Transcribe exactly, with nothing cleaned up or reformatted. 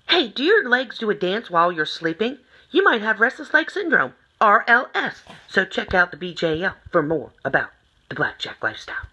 Hey, do your legs do a dance while you're sleeping? You might have restless leg syndrome, R L S. So check out the B J L for more about the blackjack lifestyle.